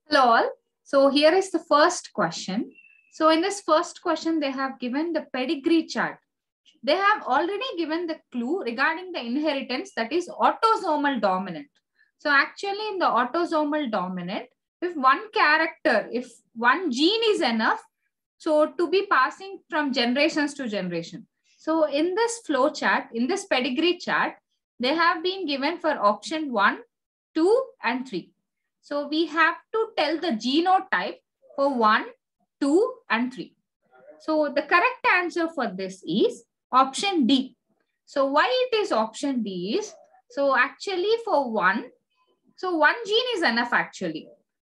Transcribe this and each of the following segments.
Hello all. So here is the first question. So in this first question, they have given the pedigree chart. They have already given the clue regarding the inheritance, that is autosomal dominant. So actually in the autosomal dominant, if one character, if one gene is enough, so to be passing from generations to generation. So in this flow chart, in this pedigree chart, they have been given for option 1, 2 and 3. So we have to tell the genotype for 1, 2 and 3. So the correct answer for this is option D. So why it is option D is, so actually for 1, so one gene is enough actually.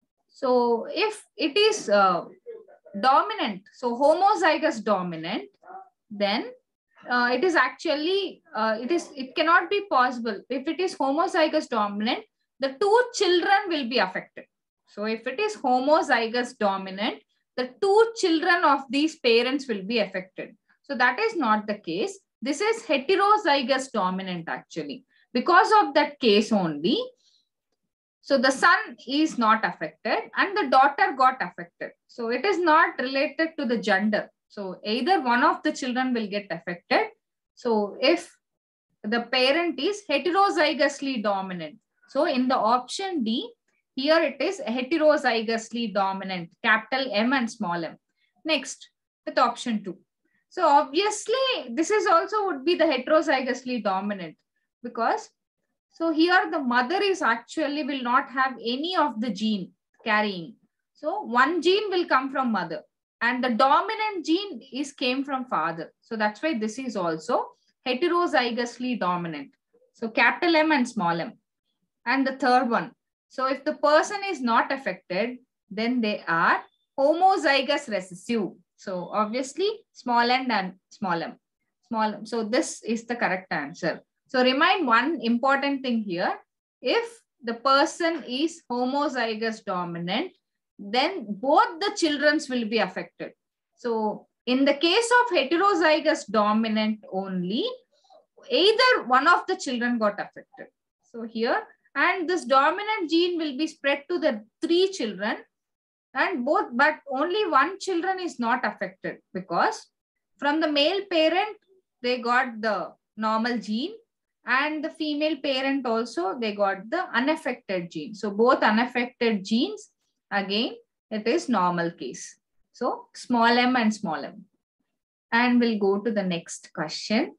So if it is dominant, so homozygous dominant, then it is actually, it cannot be possible. If it is homozygous dominant, the two children will be affected. So if it is homozygous dominant, the two children of these parents will be affected. So that is not the case. This is heterozygous dominant actually. Because of that case only, so the son is not affected and the daughter got affected. So it is not related to the gender. So either one of the children will get affected. So if the parent is heterozygously dominant. So in the option D, here it is heterozygously dominant, capital M and small m. Next, with option 2. So obviously, this is also would be the heterozygously dominant, because so here the mother is actually will not have any of the gene carrying. So one gene will come from mother and the dominant gene is came from father. So that's why this is also heterozygously dominant. So capital M and small m. And the third one. So if the person is not affected, then they are homozygous recessive. So obviously small n and small m. Small m. So this is the correct answer. So remind one important thing here. If the person is homozygous dominant, then both the children will be affected. So in the case of heterozygous dominant only, either one of the children got affected. So here, and this dominant gene will be spread to the 3 children and both, but only one children is not affected because from the male parent, they got the normal gene and the female parent also, they got the unaffected gene. So both unaffected genes, again, it is normal case. So small m and small m. And we'll go to the next question.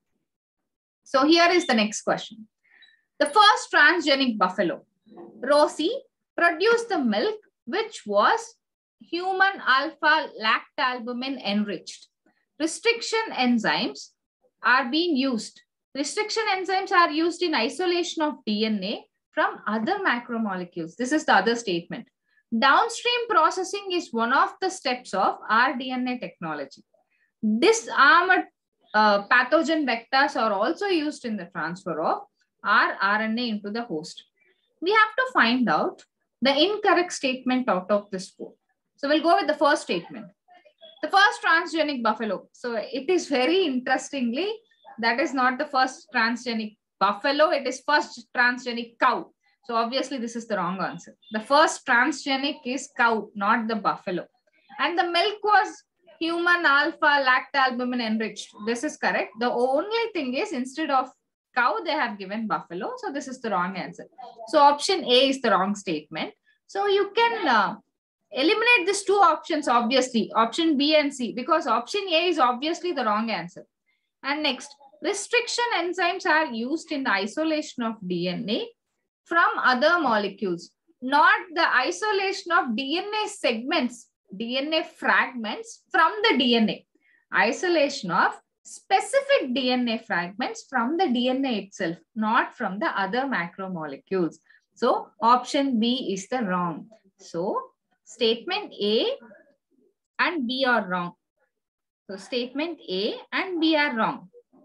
So here is the next question. The first transgenic buffalo, Rosie, produced the milk which was human alpha lactalbumin enriched. Restriction enzymes are being used. Restriction enzymes are used in isolation of DNA from other macromolecules. This is the other statement. Downstream processing is one of the steps of rDNA technology. Disarmed pathogen vectors are also used in the transfer of rRNA into the host. We have to find out the incorrect statement out of this 4. So we'll go with the first statement. The first transgenic buffalo. So it is very interestingly, that is not the first transgenic buffalo. It is first transgenic cow. So obviously this is the wrong answer. The first transgenic is cow, not the buffalo. And the milk was human alpha lactalbumin enriched. This is correct. The only thing is instead of cow, they have given buffalo. So this is the wrong answer. So option A is the wrong statement. So you can eliminate these 2 options, obviously, option B and C, because option A is obviously the wrong answer. And next, restriction enzymes are used in the isolation of DNA from other molecules, not the isolation of DNA segments, DNA fragments from the DNA. Isolation of specific DNA fragments from the DNA itself, not from the other macromolecules. So option B is the wrong. So statement A and B are wrong. So statement A and B are wrong.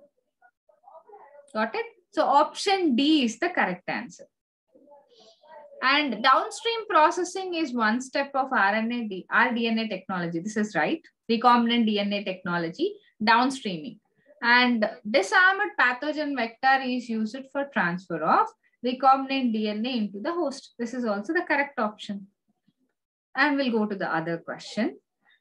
Got it? So option D is the correct answer. And downstream processing is one step of rDNA technology. This is right. Recombinant DNA technology, downstreaming. And disarmed pathogen vector is used for transfer of recombinant DNA into the host. This is also the correct option. And we'll go to the other question.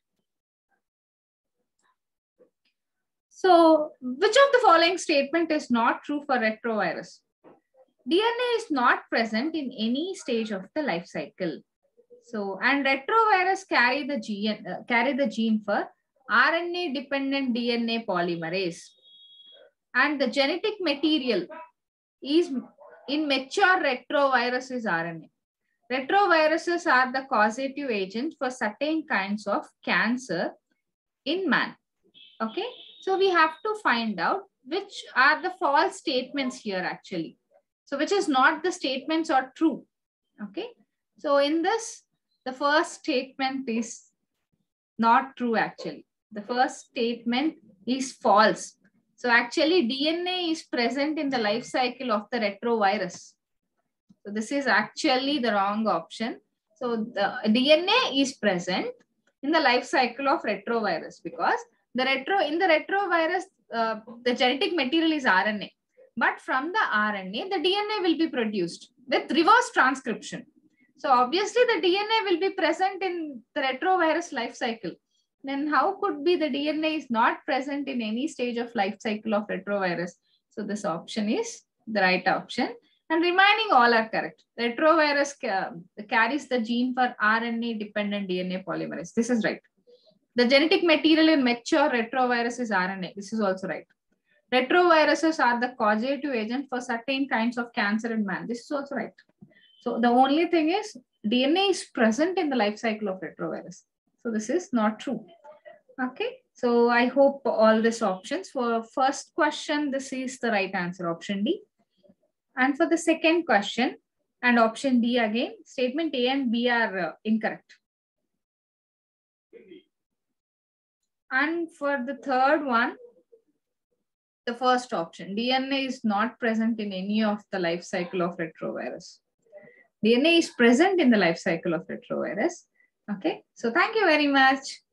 So, which of the following statement is not true for retrovirus? DNA is not present in any stage of the life cycle. So, and retrovirus carry the gene for RNA-dependent DNA polymerase. And the genetic material is in mature retrovirus is RNA. Retroviruses are the causative agent for certain kinds of cancer in man. Okay, so we have to find out which are the false statements here actually. So which is not the statements are true. Okay, so in this, the first statement is not true actually. The first statement is false. So actually DNA is present in the life cycle of the retrovirus. So this is actually the wrong option. So the DNA is present in the life cycle of retrovirus because in the retrovirus, the genetic material is RNA. But from the RNA, the DNA will be produced with reverse transcription. So obviously the DNA will be present in the retrovirus life cycle. Then how could be the DNA is not present in any stage of life cycle of retrovirus? So this option is the right option. And remaining all are correct. Retrovirus carries the gene for RNA-dependent DNA polymerase. This is right. The genetic material in mature retrovirus is RNA. This is also right. Retroviruses are the causative agent for certain kinds of cancer in man. This is also right. So the only thing is DNA is present in the life cycle of retrovirus. So this is not true. Okay. So I hope all these options. For first question, this is the right answer, option D. And for the second question and option D again, statement A and B are incorrect. And for the third one, the first option, DNA is not present in any of the life cycle of retrovirus. DNA is present in the life cycle of retrovirus. Okay, so thank you very much.